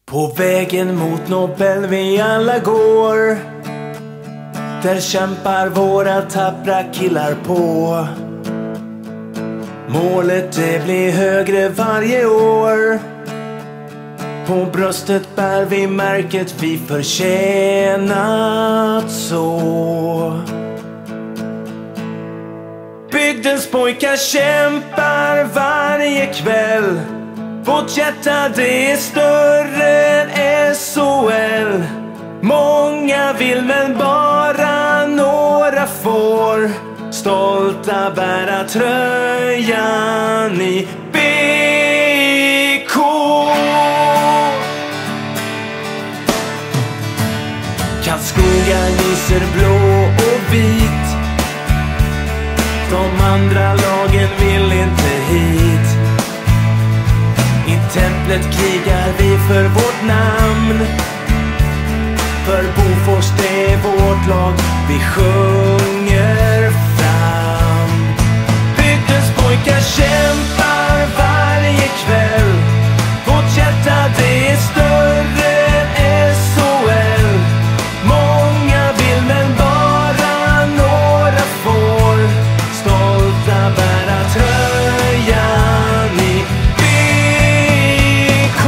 På vägen mot Nobel vi alla går, där kämpar våra tappra killar på. Målet det blir högre varje år. På bröstet bär vi märket vi förtjänat så. Bygdens pojkar kämpar varje kväll. Vårt hjärta det är större än SOL. Många vill men bara några får stolta bära tröjan i BK. Karlskoga lyser blå och vit. De andra lagen vill inte hit. I templet krigar vi för vårt namn. För Bofors det är vårt lag vi sjunger fram. Bygdens pojkar kämpar varje kväll. Vårt hjärta det är större än SOL. Många vill men bara några får stolta bära tröjan i BK.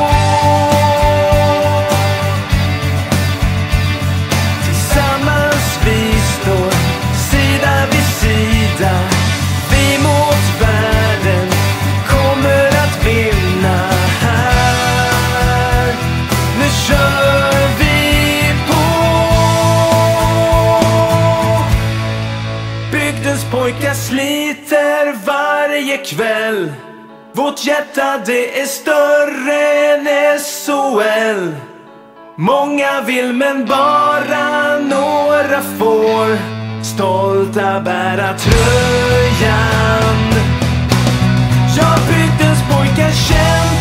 Tillsammans vi står sida vid sida. Vi mot världen kommer att vinna här. Nu kör vi på. Bygdens pojkar sliter varje kväll. Vårt hjärta det är större än SOL. Många vill men bara några får stolta bära tröjan. Ja, bygdens pojkar kämpar